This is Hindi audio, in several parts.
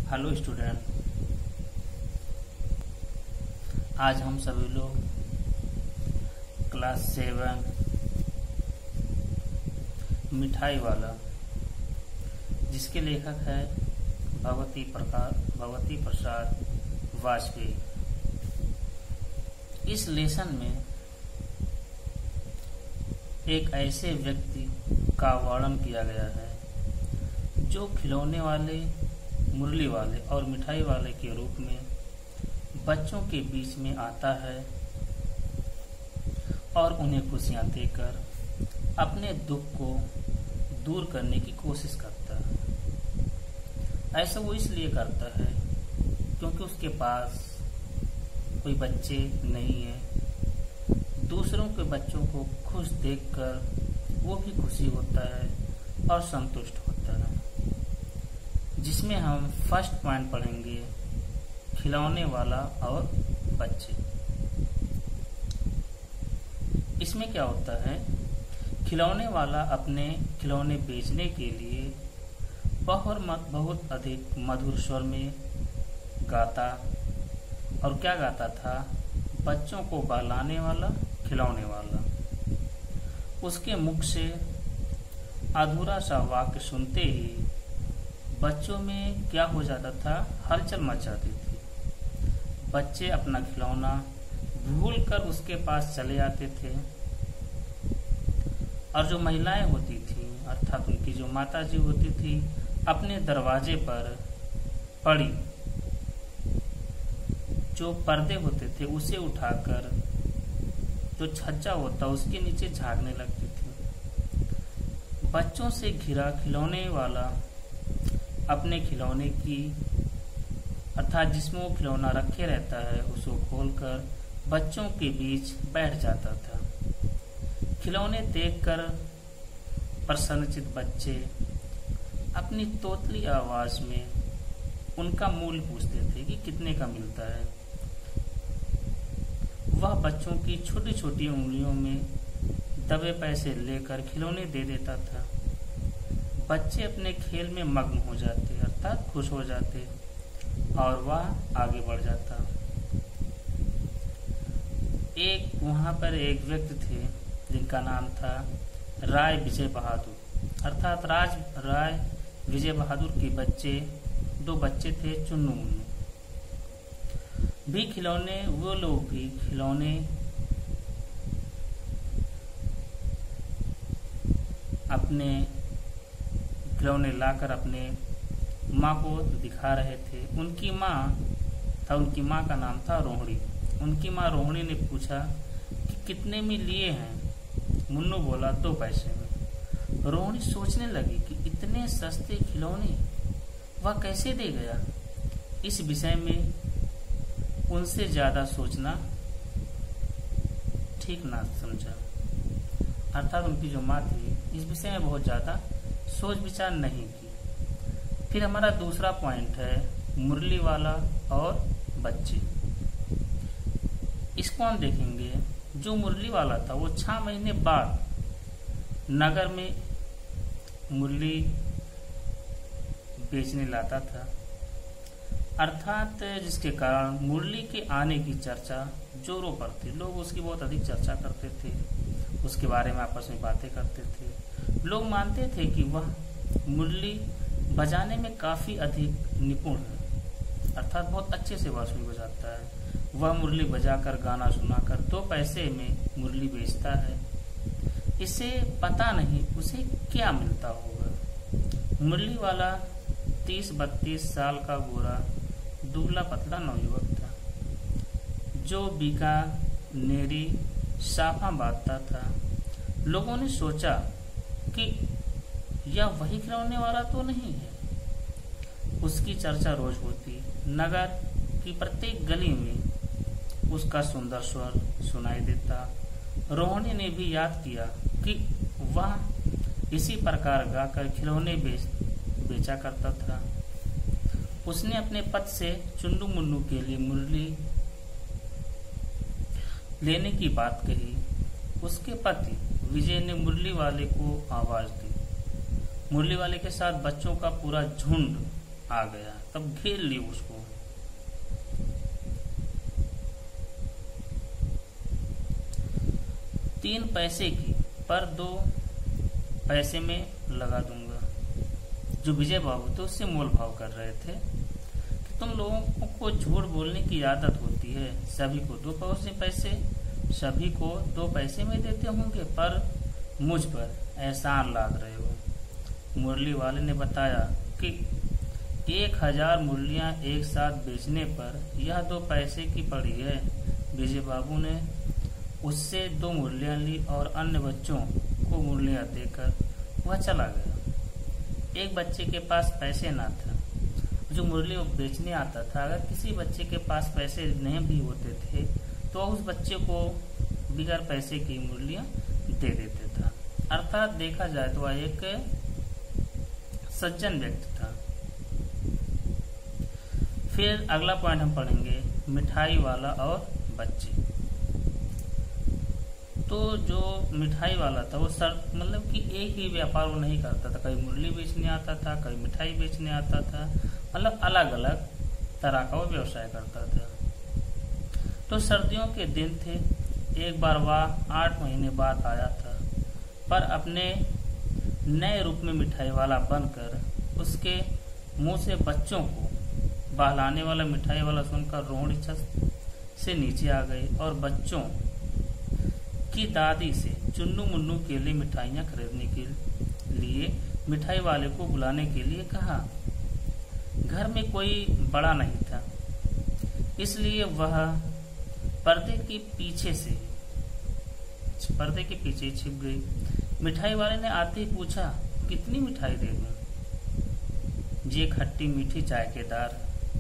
हेलो स्टूडेंट, आज हम सभी लोग क्लास 7 मिठाई वाला, जिसके लेखक है भगवती प्रसाद वाजपेयी। इस लेसन में एक ऐसे व्यक्ति का वर्णन किया गया है जो खिलौने वाले, मुरली वाले और मिठाई वाले के रूप में बच्चों के बीच में आता है और उन्हें खुशियां देकर अपने दुख को दूर करने की कोशिश करता है। ऐसा वो इसलिए करता है क्योंकि उसके पास कोई बच्चे नहीं है। दूसरों के बच्चों को खुश देखकर वो भी खुशी होता है और संतुष्ट होता है। जिसमें हम फर्स्ट पॉइंट पढ़ेंगे, खिलौने वाला और बच्चे। इसमें क्या होता है, खिलौने वाला अपने खिलौने बेचने के लिए बहुत अधिक मधुर स्वर में गाता। और क्या गाता था, बच्चों को बहलाने वाला, खिलौने वाला। उसके मुख से अधूरा सा वाक्य सुनते ही बच्चों में क्या हो जाता था, हलचल मच जाती थी। बच्चे अपना खिलौना भूलकर उसके पास चले आते थे और जो महिलाएं होती थी, अर्थात उनकी जो माताजी होती थी, अपने दरवाजे पर पड़ी जो पर्दे होते थे उसे उठाकर जो छज्जा होता उसके नीचे झांकने लगती थी। बच्चों से घिरा खिलौने वाला अपने खिलौने की, अर्थात जिसमें वो खिलौना रखे रहता है, उसको खोलकर बच्चों के बीच बैठ जाता था। खिलौने देखकर प्रसन्नचित बच्चे अपनी तोतली आवाज में उनका मूल्य पूछते थे कि कितने का मिलता है। वह बच्चों की छोटी छोटी उंगलियों में दबे पैसे लेकर खिलौने दे देता था। बच्चे अपने खेल में मग्न हो जाते, अर्थात खुश हो जाते और वह आगे बढ़ जाता। वहां पर एक व्यक्ति थे जिनका नाम था राय विजय बहादुर, अर्थात राय विजय बहादुर के दो बच्चे थे, चुन्नू मुन्नू। वो लोग भी खिलौने लाकर अपने माँ को दिखा रहे थे। उनकी माँ का नाम था रोहिणी। उनकी माँ रोहिणी ने पूछा कि कितने में लिए हैं। मुन्नू बोला 2 पैसे में। रोहिणी सोचने लगी कि इतने सस्ते खिलौने वह कैसे दे गया। इस विषय में उनसे ज्यादा सोचना ठीक ना समझा, अर्थात उनकी जो माँ थी इस विषय में बहुत ज्यादा सोच विचार नहीं की। फिर हमारा दूसरा पॉइंट है, मुरली वाला और बच्चे। इसको हम देखेंगे। जो मुरली वाला था वो 6 महीने बाद नगर में मुरली बेचने लाता था, अर्थात जिसके कारण मुरली के आने की चर्चा जोरों पर थी। लोग उसकी बहुत अधिक चर्चा करते थे, उसके बारे में आपस में बातें करते थे। लोग मानते थे कि वह मुरली बजाने में काफी अधिक निपुण है, अर्थात बहुत अच्छे से बांसुरी बजाता है। वह मुरली बजाकर, गाना सुनाकर 2 पैसे में मुरली बेचता है। इसे पता नहीं उसे क्या मिलता होगा। मुरली वाला 30-32 साल का गोरा दुबला पतला नवयुवक था जो बीकानेरी साफा बांधता था। लोगों ने सोचा कि यह वही खिलौने वाला तो नहीं है। उसकी चर्चा रोज होती। नगर की प्रत्येक गली में उसका सुंदर स्वर सुनाई देता। रोहिणी ने भी याद किया कि वह इसी प्रकार गाकर खिलौने बेचा करता था। उसने अपने पति से चुन्नू मुन्नू के लिए मुरली लेने की बात कही। उसके पति विजय ने मुरली वाले को आवाज दी। मुरली वाले के साथ बच्चों का पूरा झुंड आ गया, तब घेर ली उसको। तीन पैसे की पर 2 पैसे में लगा दूंगा। जो विजय बाबू थे उससे मोल भाव कर रहे थे कि तुम लोगों को झूठ बोलने की आदत होती है, सभी को 2 पैसे, सभी को 2 पैसे में देते होंगे, पर मुझ पर एहसान लाद रहे हो। मुरली वाले ने बताया कि 1000 मुरलियां एक साथ बेचने पर यह 2 पैसे की पड़ी है। विजय बाबू ने उससे 2 मुरलियां ली और अन्य बच्चों को मुरलियां देकर वह चला गया। एक बच्चे के पास पैसे ना था जो मुरली बेचने आता था। अगर किसी बच्चे के पास पैसे नहीं भी होते थे तो उस बच्चे को बिगैर पैसे की मुरलियां दे देते था। अर्थात देखा जाए तो वह एक सज्जन व्यक्ति था। फिर अगला पॉइंट हम पढ़ेंगे, मिठाई वाला और बच्चे। तो जो मिठाई वाला था वो मतलब कि एक ही व्यापार वो नहीं करता था, कभी मुरली बेचने आता था, कभी मिठाई बेचने आता था, मतलब अलग अलग तरह का वो व्यवसाय करता था। तो सर्दियों के दिन थे, एक बार वह 8 महीने बाद आया था, पर अपने नए रूप में मिठाई वाला बनकर उसके मुंह से बच्चों को बहलाने वाला मिठाई वाला सुनकर रोहड़ी छत से नीचे आ गई और बच्चों की दादी से चुन्नू मुन्नू के लिए मिठाइयाँ खरीदने के लिए मिठाई वाले को बुलाने के लिए कहा। घर में कोई बड़ा नहीं था, इसलिए वह पर्दे के पीछे छिप गई। मिठाई वाले ने आते ही पूछा, कितनी मिठाई दे दूं? ये खट्टी मीठी जायकेदार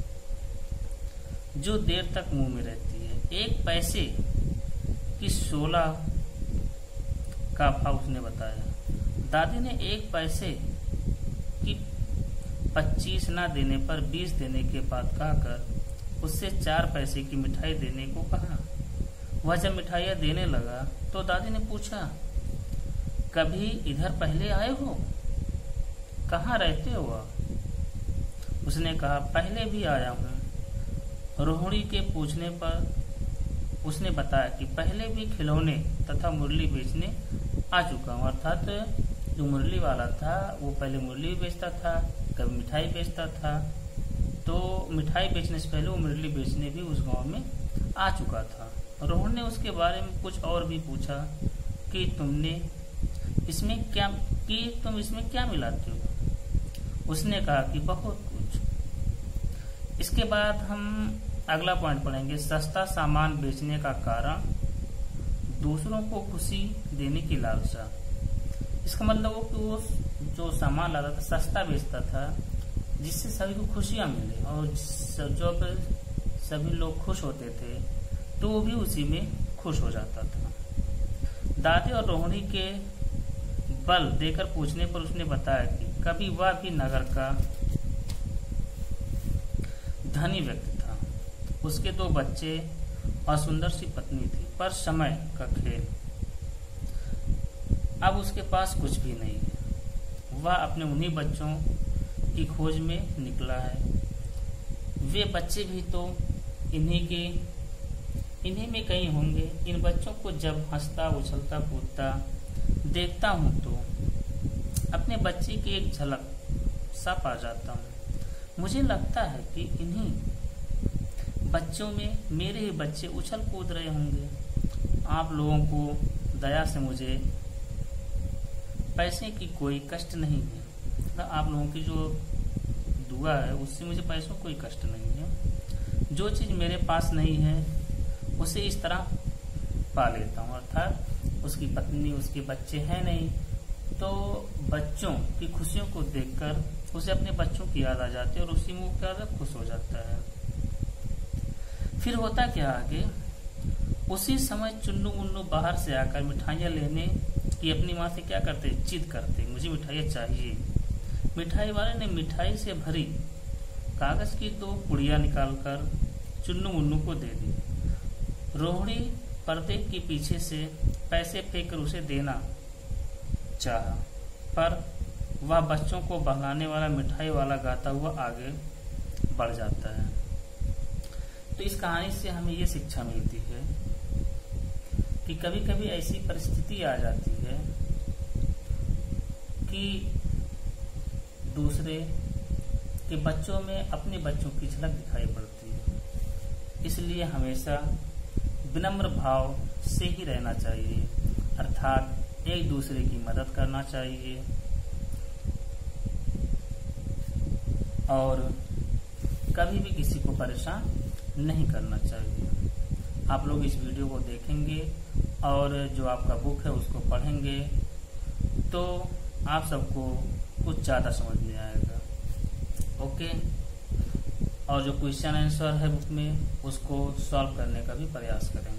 जो देर तक मुंह में रहती है। 1 पैसे की 16 का भाव उसने बताया। दादी ने 1 पैसे की 25 ना देने पर 20 देने के बाद कहकर उससे 4 पैसे की मिठाई देने को कहा। वह जब मिठाइयाँ देने लगा तो दादी ने पूछा, कभी इधर पहले आए हो? कहाँ रहते हो आप? उसने कहा, पहले भी आया हूँ। रोहिणी के पूछने पर उसने बताया कि पहले भी खिलौने तथा मुरली बेचने आ चुका हूँ। अर्थात जो मुरली वाला था वो पहले मुरली बेचता था, कभी मिठाई बेचता था। तो मिठाई बेचने से पहले वो मुरली बेचने भी उस गांव में आ चुका था। रोहन ने उसके बारे में कुछ और भी पूछा कि तुम इसमें क्या मिलाते हो? उसने कहा कि बहुत कुछ। इसके बाद हम अगला पॉइंट पढ़ेंगे, सस्ता सामान बेचने का कारण, दूसरों को खुशी देने की लालसा। इसका मतलब वो कि वो जो सामान लाता था सस्ता बेचता था जिससे सभी को खुशियां मिले और जो सभी लोग खुश होते थे तो वो भी उसी में खुश हो जाता था। दादी और रोहिणी के बल देकर पूछने पर उसने बताया कि कभी वह भी नगर का धनी व्यक्ति था। उसके 2 बच्चे और सुंदर सी पत्नी थी, पर समय का खेल, अब उसके पास कुछ भी नहीं है। वह अपने उन्हीं बच्चों की खोज में निकला है। वे बच्चे भी तो इन्हीं में कहीं होंगे। इन बच्चों को जब हंसता उछलता कूदता देखता हूँ तो अपने बच्चे की एक झलक सा पा जाता हूँ। मुझे लगता है कि इन्हीं बच्चों में मेरे ही बच्चे उछल कूद रहे होंगे। आप लोगों को दया से मुझे पैसे की कोई कष्ट नहीं है। आप लोगों की जो दुआ है उससे मुझे पैसों कोई कष्ट नहीं है। जो चीज़ मेरे पास नहीं है उसे इस तरह पा लेता हूँ। अर्थात उसकी पत्नी उसके बच्चे हैं नहीं, तो बच्चों की खुशियों को देखकर उसे अपने बच्चों की याद आ जाती है और उसी में वो क्या खुश हो जाता है। फिर होता क्या आगे, उसी समय चुन्नू मुन्नू बाहर से आकर मिठाइयाँ लेने की अपनी माँ से क्या करते, जिद करते, मुझे मिठाइयाँ चाहिए। मिठाई वाले ने मिठाई से भरी कागज की 2 पुड़ियाँ निकालकर चुन्नू मुन्नू को दे दी। रोहिणी पर्दे के पीछे से पैसे फेंक कर उसे देना चाहा, पर वह बच्चों को बहलाने वाला, मिठाई वाला गाता हुआ आगे बढ़ जाता है। तो इस कहानी से हमें ये शिक्षा मिलती है कि कभी कभी ऐसी परिस्थिति आ जाती है कि दूसरे के बच्चों में अपने बच्चों की झलक दिखाई पड़ती है। इसलिए हमेशा विनम्र भाव से ही रहना चाहिए, अर्थात एक दूसरे की मदद करना चाहिए और कभी भी किसी को परेशान नहीं करना चाहिए। आप लोग इस वीडियो को देखेंगे और जो आपका बुक है उसको पढ़ेंगे तो आप सबको कुछ ज़्यादा समझ में आएगा। ओके, और जो क्वेश्चन आंसर है बुक में उसको सॉल्व करने का भी प्रयास करेंगे।